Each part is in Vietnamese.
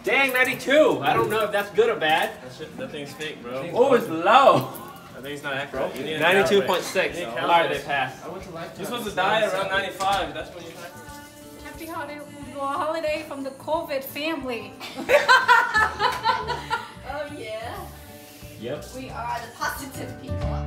Dang, 92. I don't know if that's good or bad. That thing's fake, bro. Oh, it's low. I think it's not accurate. 92.6. All right, they passed. You're supposed to die around 95. That's when you die. Happy holiday from the COVID family. Oh yeah. Yep. We are the positive people.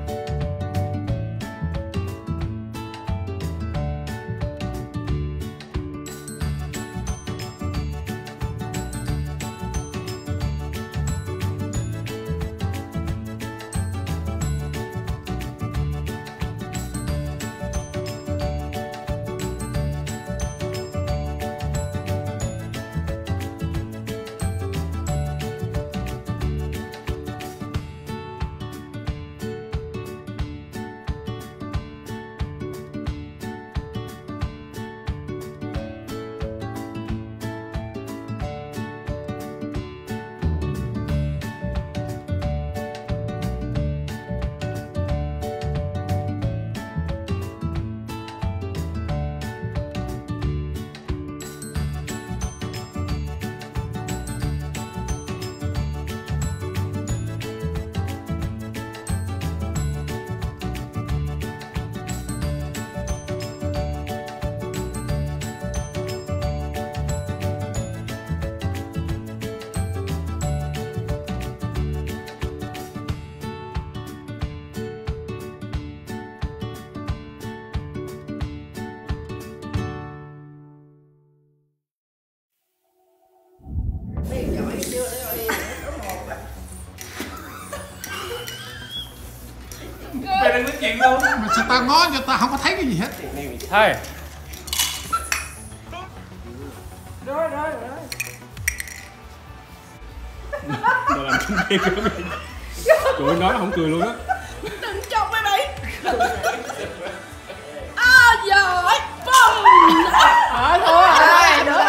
Mày đừng nói chuyện luôn. Mà sao tao ngó cho tao không có thấy cái gì hết. Thôi. Rồi. Mà làm kinh điên cái gì? Tụi nói nó không cười luôn á. Đừng chọc mày mày. À giời. Bông. Thôi rồi. Nữa.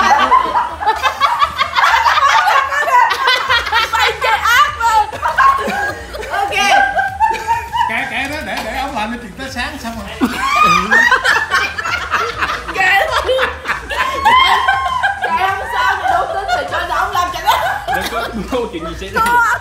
Mày chơi ác luôn. Ok. Kệ đó để ông làm chuyện tới sáng xong rồi. Kệ thôi. Kệ không sao thì đâu tính rồi cho ông làm cho nó. Đừng có chuyện gì xảy ra.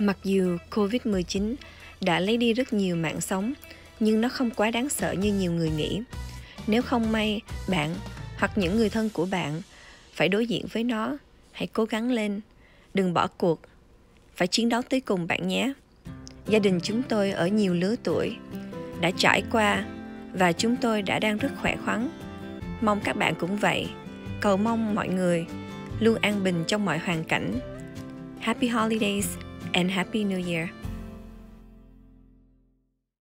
Mặc dù Covid-19 đã lấy đi rất nhiều mạng sống, nhưng nó không quá đáng sợ như nhiều người nghĩ. Nếu không may bạn hoặc những người thân của bạn phải đối diện với nó, hãy cố gắng lên, đừng bỏ cuộc, phải chiến đấu tới cùng bạn nhé. Gia đình chúng tôi ở nhiều lứa tuổi đã trải qua và chúng tôi đã đang rất khỏe khoắn. Mong các bạn cũng vậy. Cầu mong mọi người luôn an bình trong mọi hoàn cảnh. Happy Holidays and Happy New Year!